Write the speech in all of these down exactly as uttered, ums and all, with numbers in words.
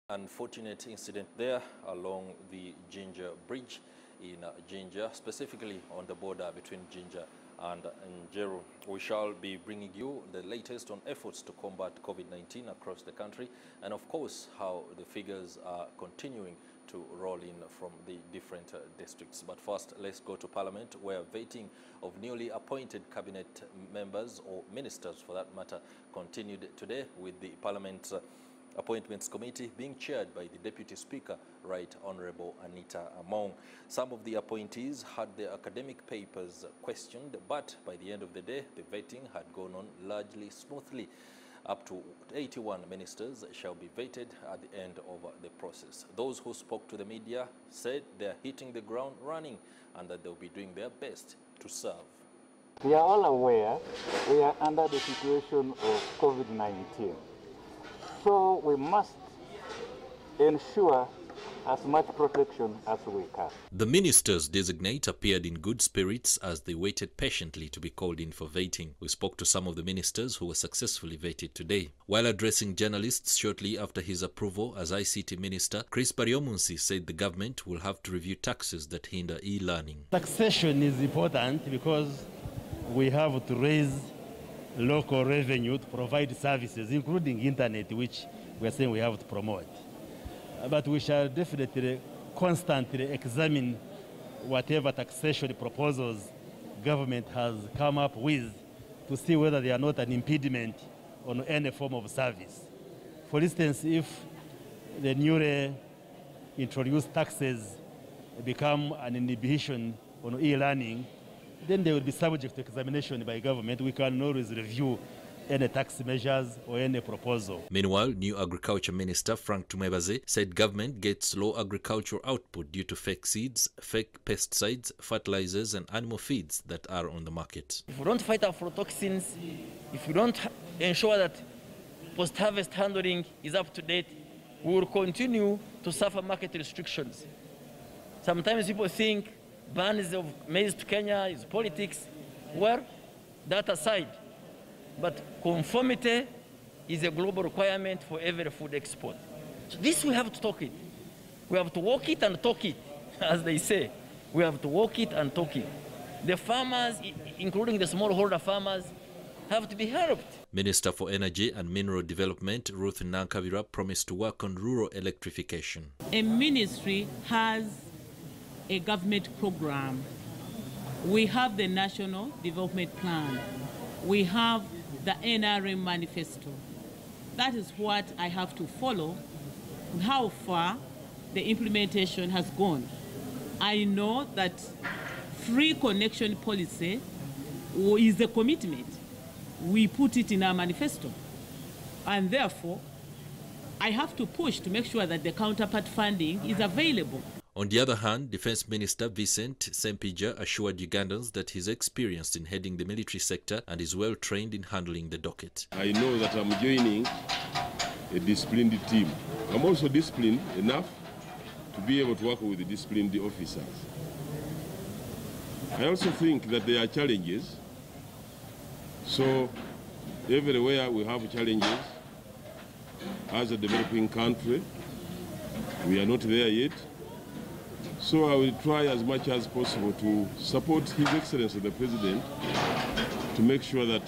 Unfortunate incident there along the Jinja Bridge in uh, Jinja, specifically on the border between Jinja and Njeru. We shall be bringing you the latest on efforts to combat COVID nineteen across the country, and of course how the figures are continuing to roll in from the different uh, districts. But first, let's go to Parliament, where voting of newly appointed cabinet members, or ministers for that matter, continued today, with the Parliament uh, Appointments Committee being chaired by the Deputy Speaker, Right Honourable Anita Among. Some of the appointees had their academic papers questioned, but by the end of the day, the vetting had gone on largely smoothly. Up to eighty-one ministers shall be vetted at the end of the process. Those who spoke to the media said they're hitting the ground running and that they'll be doing their best to serve. We are all aware we are under the situation of COVID nineteen. So we must ensure as much protection as we can. The ministers designate appeared in good spirits as they waited patiently to be called in for vetting. We spoke to some of the ministers who were successfully vetted today. While addressing journalists shortly after his approval as I C T Minister, Chris Baryomunsi said the government will have to review taxes that hinder e-learning. Taxation is important because we have to raise local revenue to provide services, including internet, which we are saying we have to promote. But we shall definitely constantly examine whatever taxation proposals government has come up with to see whether they are not an impediment on any form of service. For instance, if the newly introduced taxes become an inhibition on e-learning, then they will be subject to examination by government. We can always review any tax measures or any proposal. Meanwhile, new Agriculture Minister Frank Tumwebaze said government gets low agricultural output due to fake seeds, fake pesticides, fertilizers and animal feeds that are on the market. If we don't fight aflatoxins, if we don't ensure that post-harvest handling is up to date, we will continue to suffer market restrictions. Sometimes people think bans of maize to Kenya is politics. Well, that aside, but conformity is a global requirement for every food export. So this we have to talk it. We have to walk it and talk it, as they say. We have to walk it and talk it. The farmers, including the smallholder farmers, have to be helped. Minister for Energy and Mineral Development Ruth Nankabira promised to work on rural electrification. A ministry has a government program. We have the National Development Plan. We have the N R M manifesto. That is what I have to follow, and how far the implementation has gone. I know that free connection policy is a commitment. We put it in our manifesto. And therefore, I have to push to make sure that the counterpart funding is available. On the other hand, Defense Minister Vincent Sempija assured Ugandans that he's experienced in heading the military sector and is well trained in handling the docket. I know that I'm joining a disciplined team. I'm also disciplined enough to be able to work with the disciplined officers. I also think that there are challenges. So everywhere we have challenges. As a developing country, we are not there yet. So I will try as much as possible to support His Excellency the President to make sure that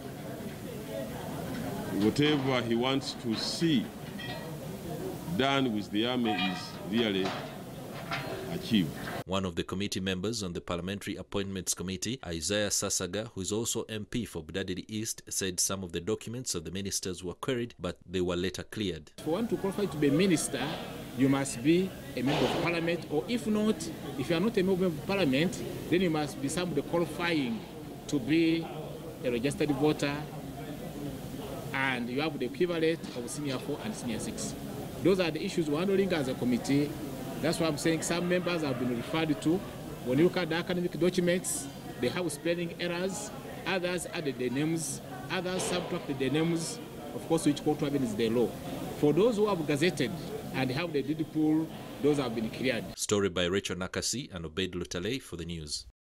whatever he wants to see done with the army is really achieved. One of the committee members on the Parliamentary Appointments Committee, Isaiah Sasaga, who is also M P for Budadiri East, said some of the documents of the ministers were queried, but they were later cleared. For one to qualify to be a minister, you must be a member of parliament, or if not, if you are not a member of parliament, then you must be somebody qualifying to be a registered voter, and you have the equivalent of senior four and senior six. Those are the issues we're handling as a committee. That's why I'm saying some members have been referred to. When you look at the academic documents, they have spelling errors, others added their names, others subtracted their names. Of course, which contravened is the law. For those who have gazetted and have the deed pool, those have been cleared. Story by Rachel Nakasi and Obeid Lutalei for the news.